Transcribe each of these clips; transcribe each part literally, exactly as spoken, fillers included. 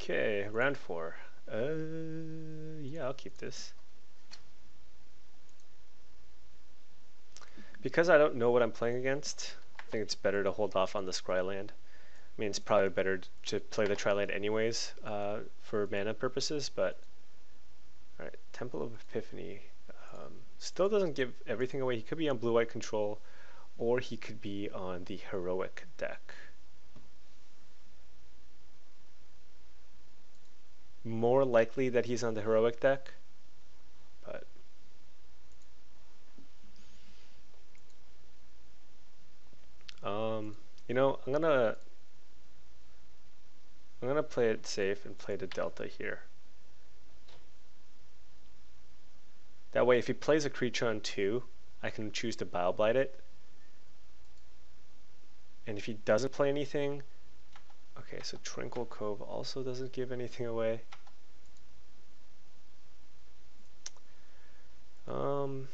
Okay, round four. Uh, yeah, I'll keep this. Because I don't know what I'm playing against, I think it's better to hold off on the Scryland. I mean, it's probably better to play the Triland anyways uh, for mana purposes, but... Alright, Temple of Epiphany. Um, still doesn't give everything away. He could be on blue-white control, or he could be on the Heroic deck. More likely that he's on the Heroic deck, but... Um, you know, I'm gonna... I'm gonna play it safe and play the Delta here. That way, if he plays a creature on two, I can choose to Bile Blight it. And if he doesn't play anything... Okay, so Tranquil Cove also doesn't give anything away. Um...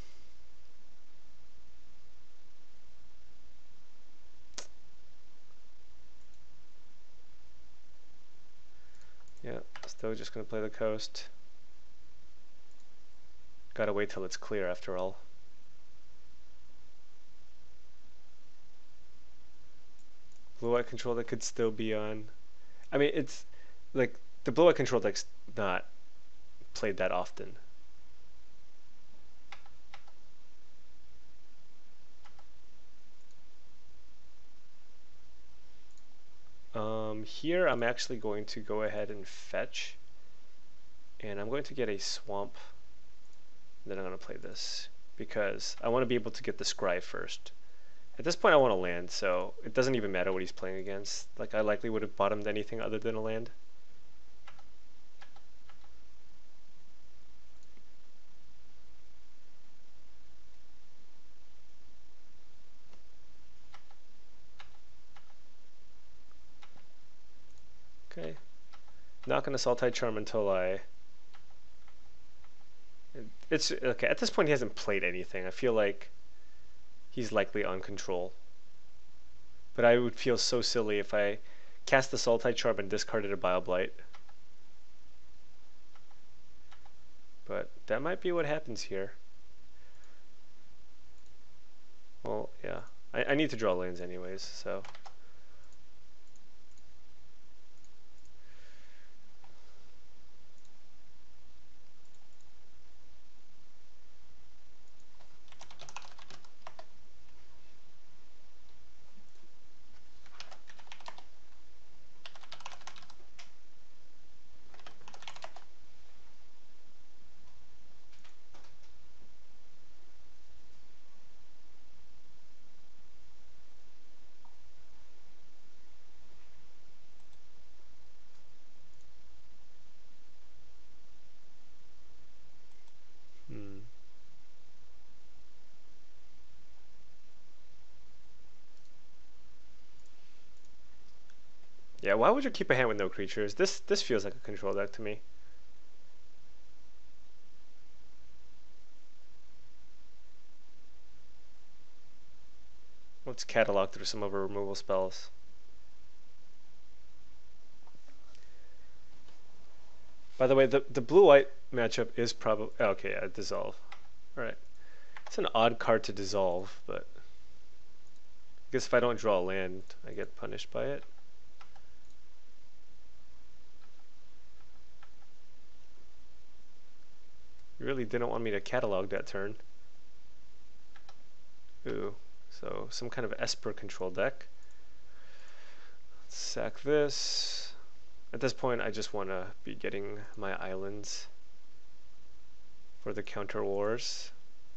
Yeah, still just gonna play the coast. Gotta wait till it's clear after all. Blue-white control that could still be on. I mean, it's like the blue-white control deck's not played that often. Um, here I'm actually going to go ahead and fetch, and I'm going to get a swamp. Then I'm going to play this because I want to be able to get the scry first. At this point I want to land, so it doesn't even matter what he's playing against. Like, I likely would have bottomed anything other than a land. Okay. Not going to Sultai Charm until I... It's okay. At this point he hasn't played anything. I feel like he's likely on control. But I would feel so silly if I cast the Sultai Charm and discarded a Bile Blight. But that might be what happens here. Well, yeah. I, I need to draw lands anyways, so... Hmm. Yeah, why would you keep a hand with no creatures? This this feels like a control deck to me. Let's catalog through some of our removal spells. By the way, the, the blue-white matchup is probably... Okay, yeah, dissolve. Alright. It's an odd card to dissolve, but... I guess if I don't draw a land, I get punished by it. You really didn't want me to catalog that turn. Ooh, so some kind of Esper control deck. Let's sack this. At this point, I just want to be getting my islands for the counter wars.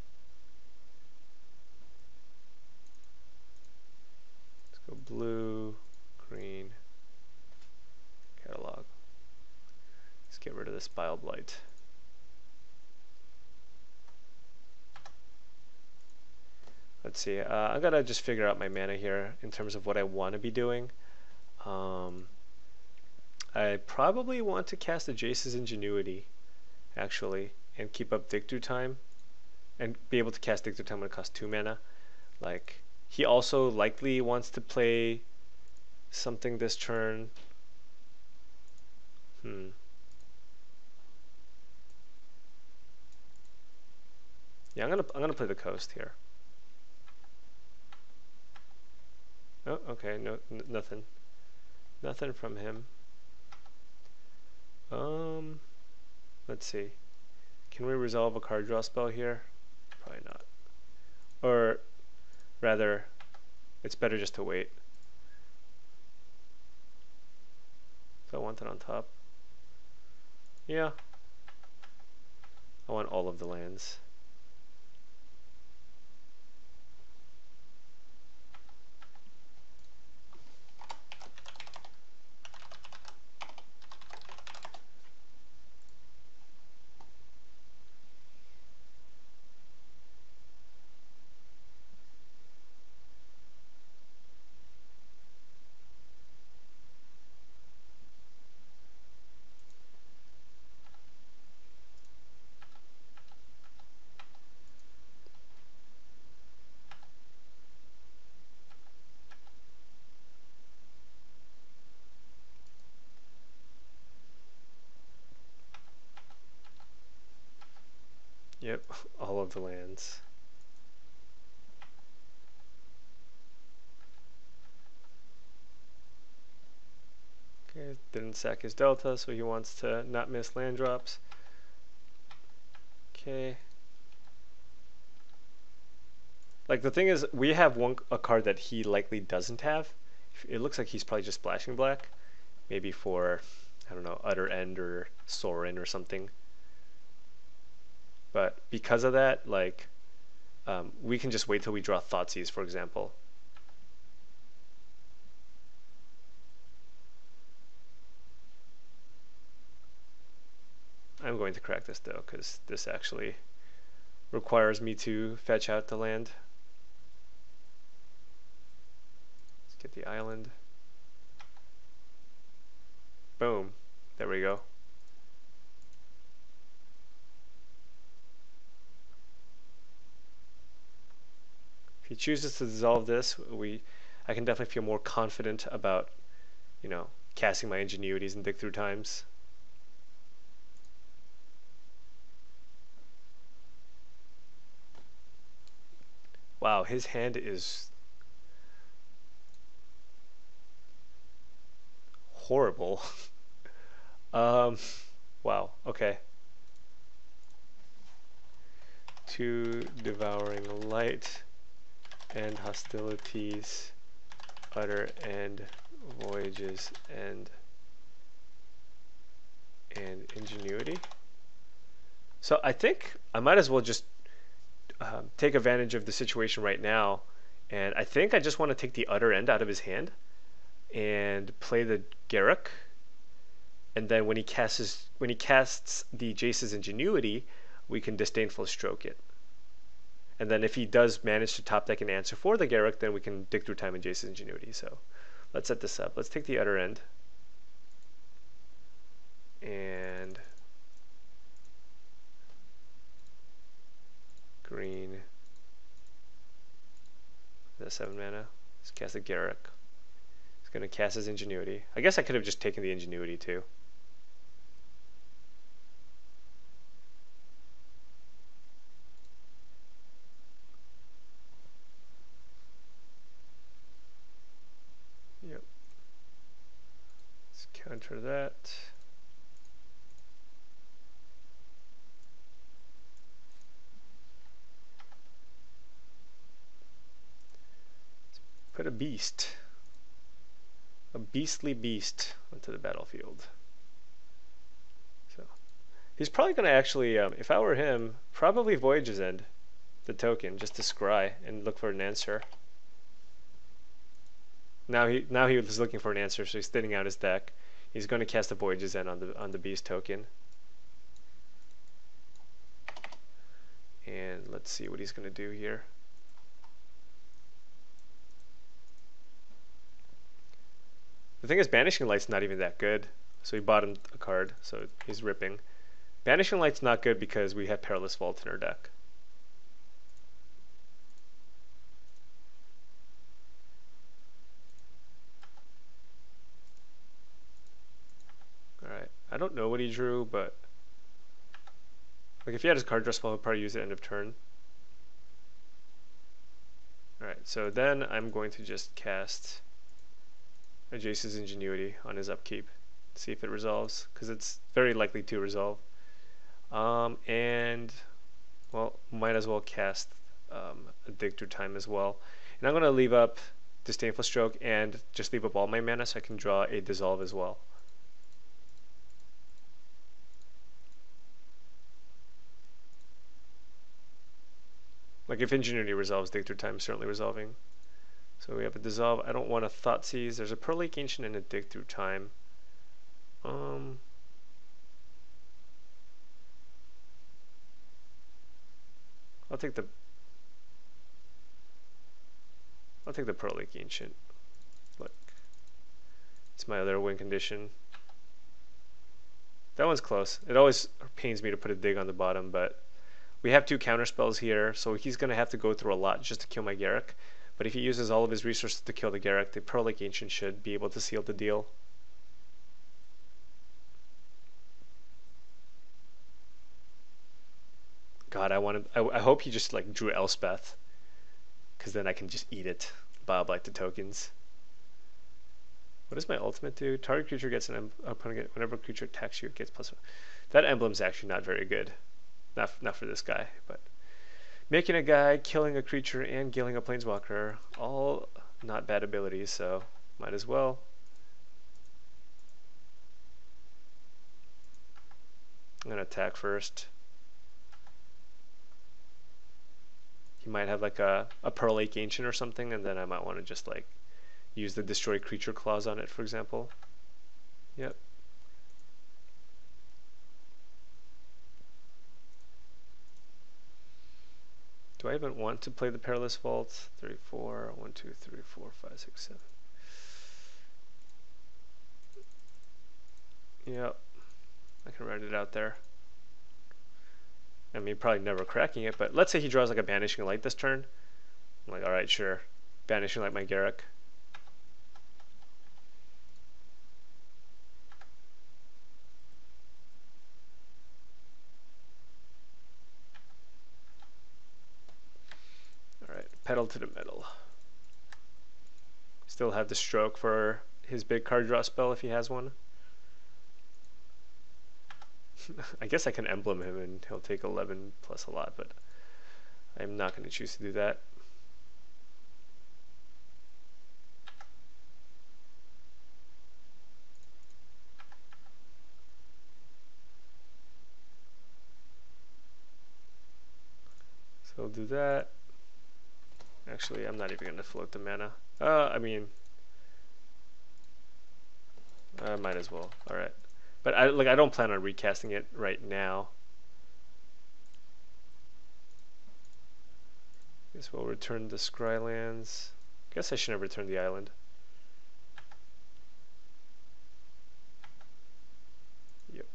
Let's go blue, green, catalog. Let's get rid of this Bile Blight. Let's see, uh, I gotta just figure out my mana here in terms of what I want to be doing. Um, I probably want to cast a Jace's Ingenuity, actually, and keep up Dig Through Time, and be able to cast Dig Through Time when it costs two mana. Like, he also likely wants to play something this turn. Hmm. Yeah, I'm gonna I'm gonna play the coast here. Oh, okay. No, n nothing. Nothing from him. Um, let's see. Can we resolve a card draw spell here? Probably not. Or rather, it's better just to wait. So I want it on top. Yeah. I want all of the lands. Yep, all of the lands. Okay, didn't sack his delta, so he wants to not miss land drops. Okay. Like the thing is, we have one a card that he likely doesn't have. It looks like he's probably just splashing black, maybe for, I don't know, Utter End or Sorin or something. But because of that, like, um, we can just wait till we draw Thoughtseize, for example. I'm going to crack this though, because this actually requires me to fetch out the land. Let's get the island. Boom. There we go. If he chooses to dissolve this, we, I can definitely feel more confident about, you know, casting my ingenuities and dig through times. Wow, his hand is horrible. um, wow, okay. Two Devouring Light and Hostilities, Utter End, Voyages End, and Ingenuity. So I think I might as well just um, take advantage of the situation right now, and I think I just want to take the Utter End out of his hand and play the Garruk, and then when he casts when he casts the Jace's Ingenuity, we can Disdainful Stroke it. And then if he does manage to top deck an answer for the Garruk, then we can dig through time and Jace's Ingenuity. So let's set this up. Let's take the Utter End. And green. The seven mana. Let's cast the Garruk. He's going to cast his Ingenuity. I guess I could have just taken the Ingenuity too. Yep. Let's counter that. Put a beast, a beastly beast, onto the battlefield. So he's probably going to actually, um, if I were him, probably Voyage's End the token just to scry and look for an answer. Now he now he was looking for an answer, so he's thinning out his deck. He's going to cast a Voyage's End on the on the beast token. And let's see what he's going to do here. The thing is, Banishing Light's not even that good. So he bought him a card, so he's ripping. Banishing Light's not good because we have Perilous Vault in our deck. Alright, I don't know what he drew, but like if he had his card draw spell, he'll probably use it end of turn. Alright, so then I'm going to just cast Jace's Ingenuity on his upkeep. See if it resolves, because it's very likely to resolve. Um, and, well, might as well cast um, a Dig Through Time as well. And I'm going to leave up Disdainful Stroke and just leave up all my mana so I can draw a Dissolve as well. Like if Ingenuity resolves, Dig Through Time is certainly resolving. So we have a Dissolve. I don't want a Thoughtseize. There's a Pearl Lake Ancient and a Dig Through Time. Um, I'll take the I'll take the Pearl Lake Ancient. Look, it's my other win condition. That one's close. It always pains me to put a dig on the bottom, but we have two counter spells here, so he's going to have to go through a lot just to kill my Garruk. But if he uses all of his resources to kill the Garruk, the Pearl Lake Ancient should be able to seal the deal. God, I wanted. I, I hope he just like drew Elspeth, because then I can just eat it. Bob like the tokens. What does my ultimate do? Target creature gets an opponent. Whenever a creature attacks you, it gets plus one. That emblem's actually not very good. Not not for this guy, but making a guy, killing a creature, and killing a planeswalker, all not bad abilities. So might as well. I'm gonna attack first. He might have like a, a Pearl Lake Ancient or something, and then I might want to just like use the Destroy Creature clause on it, for example. Yep. Do I even want to play the Perilous Vault? three, four, one, two, three, four, five, six, seven. Yep. I can write it out there. I mean, probably never cracking it, but let's say he draws like a Banishing Light this turn. I'm like, alright, sure. Banishing Light my Garruk. Alright, pedal to the metal. Still have the stroke for his big card draw spell if he has one. I guess I can emblem him and he'll take eleven plus a lot, but I'm not going to choose to do that. So I'll do that. Actually, I'm not even going to float the mana. Uh, I mean, I might as well. All right. But I like I don't plan on recasting it right now. Guess we'll return the Scrylands. Guess I should have returned the island. Yep.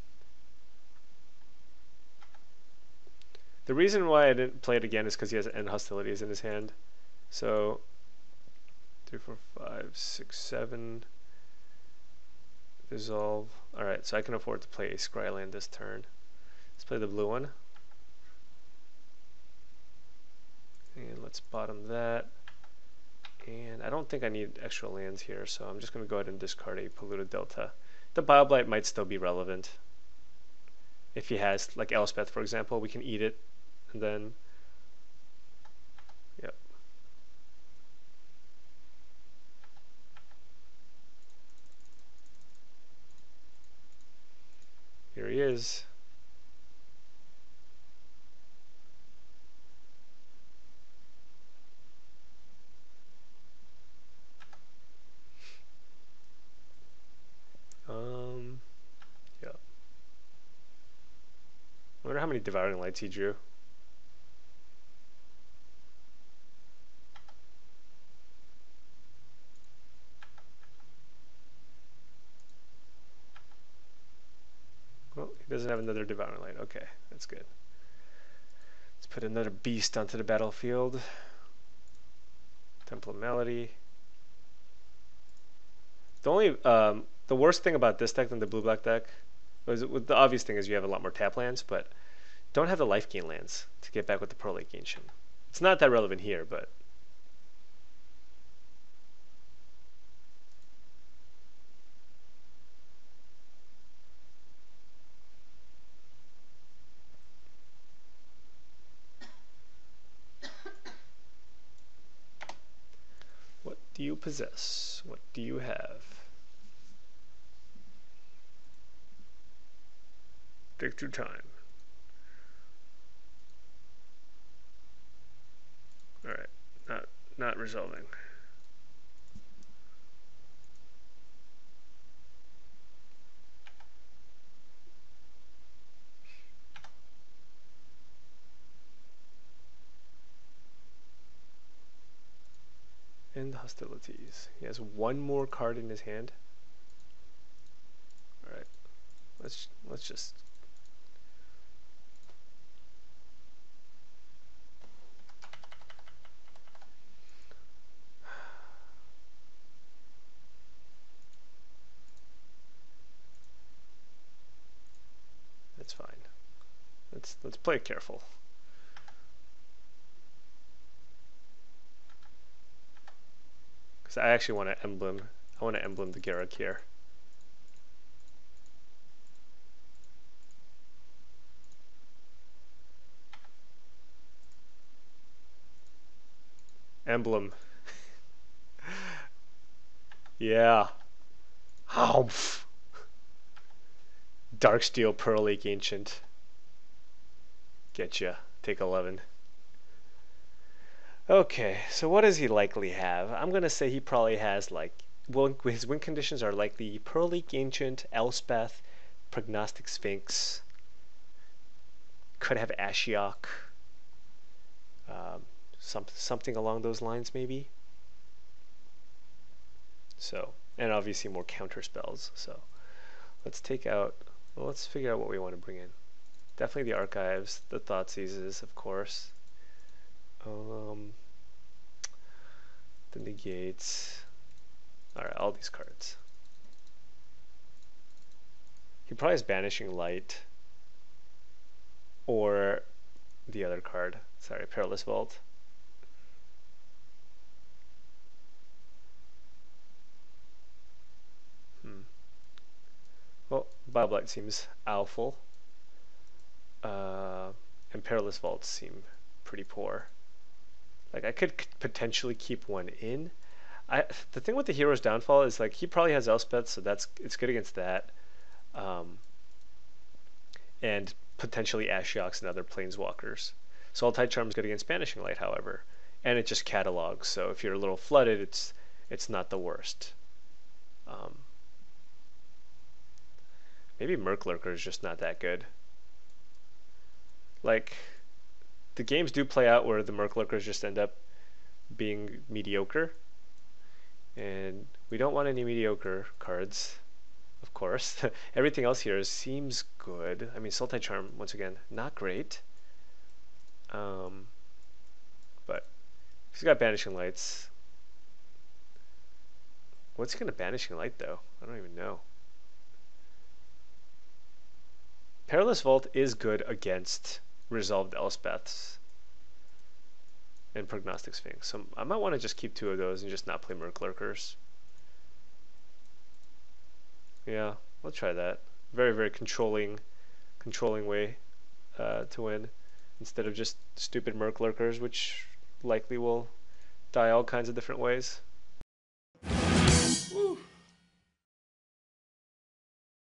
The reason why I didn't play it again is because he has End Hostilities in his hand. So three, four, five, six, seven. Dissolve. Alright, so I can afford to play a Scryland this turn. Let's play the blue one. And let's bottom that. And I don't think I need extra lands here, so I'm just going to go ahead and discard a Polluted Delta. The Bioblight might still be relevant. If he has, like Elspeth, for example, we can eat it, and then... Yep. Here he is. Um, yeah. I wonder how many Devouring Lights he drew. Well, he doesn't have another Devouring Light. Okay, that's good. Let's put another beast onto the battlefield. Temple of Melody. The only, um, the worst thing about this deck than the blue-black deck The obvious thing is you have a lot more tap lands, but don't have the life gain lands to get back with the Pearl Lake Ancient. It's not that relevant here, but what do you possess? What do you have? Take your time. All right, not not resolving. End hostilities. He has one more card in his hand. All right, let's let's just. That's fine. Let's let's play it careful. Because I actually want to emblem. I want to emblem the Garruk here. Emblem. Yeah. Humph. Darksteel Pearl Lake Ancient. Getcha. Take eleven. Okay, so what does he likely have? I'm going to say he probably has, like, well, his win conditions are likely Pearl Lake Ancient, Elspeth, Prognostic Sphinx, could have Ashiok, um, some, something along those lines maybe. So, and obviously more counter spells. So let's take out, well, let's figure out what we want to bring in. Definitely the Archives, the Thoughtseizes, of course. Um, the Negates. Alright, all these cards. He probably has Banishing Light. Or the other card. Sorry, Perilous Vault. Hmm. Well, Bioblight seems awful. Uh, and Perilous Vaults seem pretty poor. Like, I could potentially keep one in. I the thing with the Hero's Downfall is, like, he probably has Elspeth, so that's it's good against that. Um, and potentially Ashioks and other Planeswalkers. Sultai Charm is good against Banishing Light, however, and it just catalogs. So if you're a little flooded, it's it's not the worst. Um, maybe Murklurker is just not that good. Like, the games do play out where the Murklurkers just end up being mediocre, and we don't want any mediocre cards, of course. Everything else here seems good. I mean, Sultai Charm, once again, not great. Um, but he's got Banishing Lights. What's he going to Banishing Light, though? I don't even know. Perilous Vault is good against Resolved Elspeths and Prognostic Sphinx. So I might want to just keep two of those and just not play Murklurkers. Yeah, we'll try that. Very, very controlling, controlling way uh, to win, instead of just stupid Murklurkers, which likely will die all kinds of different ways. Woo.